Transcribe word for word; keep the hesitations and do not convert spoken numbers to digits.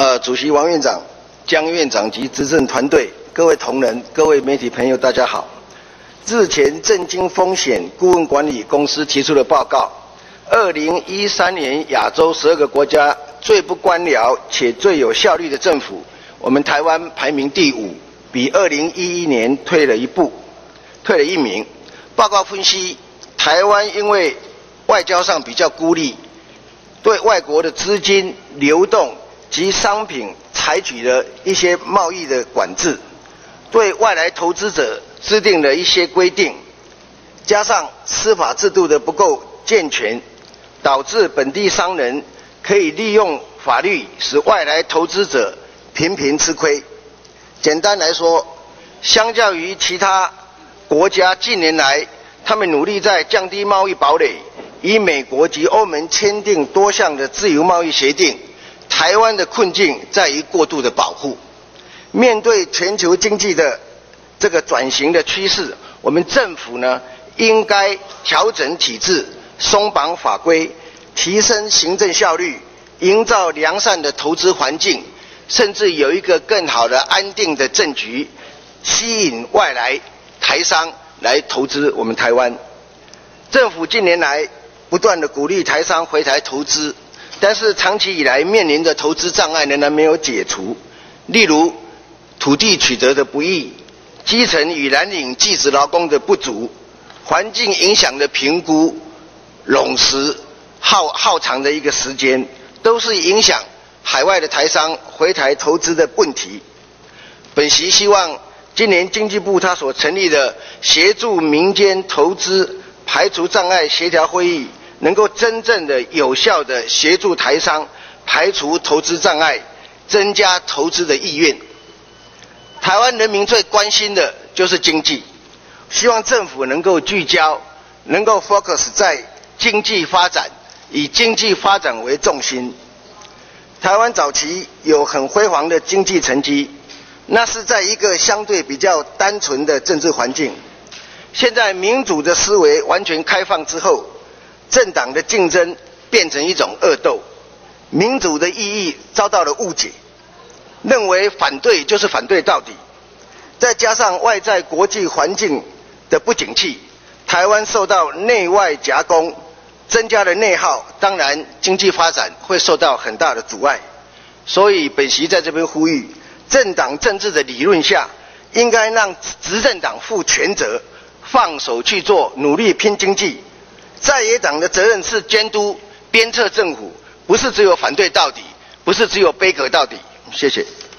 呃，主席王院长、江院长及执政团队、各位同仁、各位媒体朋友，大家好。日前，政经风险顾问管理公司提出的报告，二零一三年亚洲十二个国家最不官僚且最有效率的政府，我们台湾排名第五，比二零一一年退了一步，退了一名。报告分析，台湾因为外交上比较孤立，对外国的资金流动及商品采取了一些贸易的管制，对外来投资者制定了一些规定，加上司法制度的不够健全，导致本地商人可以利用法律使外来投资者频频吃亏。简单来说，相较于其他国家，近年来他们努力在降低贸易堡垒，与美国及欧盟签订多项的自由贸易协定。台湾的困境在于过度的保护。面对全球经济的这个转型的趋势，我们政府呢应该调整体制，松绑法规，提升行政效率，营造良善的投资环境，甚至有一个更好的安定的政局，吸引外来台商来投资我们台湾。政府近年来不断的鼓励台商回台投资，但是长期以来面临的投资障碍仍然没有解除，例如土地取得的不易，基层与蓝领技职劳工的不足，环境影响的评估、冗时、耗耗长的一个时间，都是影响海外的台商回台投资的问题。本席希望今年经济部他所成立的协助民间投资排除障碍协调会议，能够真正的有效的协助台商排除投资障碍，增加投资的意愿。台湾人民最关心的就是经济，希望政府能够聚焦，能够 focus 在经济发展，以经济发展为重心。台湾早期有很辉煌的经济成绩，那是在一个相对比较单纯的政治环境。现在民主的思维完全开放之后，政党的竞争变成一种恶斗，民主的意义遭到了误解，认为反对就是反对到底。再加上外在国际环境的不景气，台湾受到内外夹攻，增加了内耗，当然经济发展会受到很大的阻碍。所以本席在这边呼吁，政党政治的理论下，应该让执政党负全责，放手去做，努力拼经济。在野党的责任是监督鞭策政府，不是只有反对到底，不是只有杯葛到底。谢谢。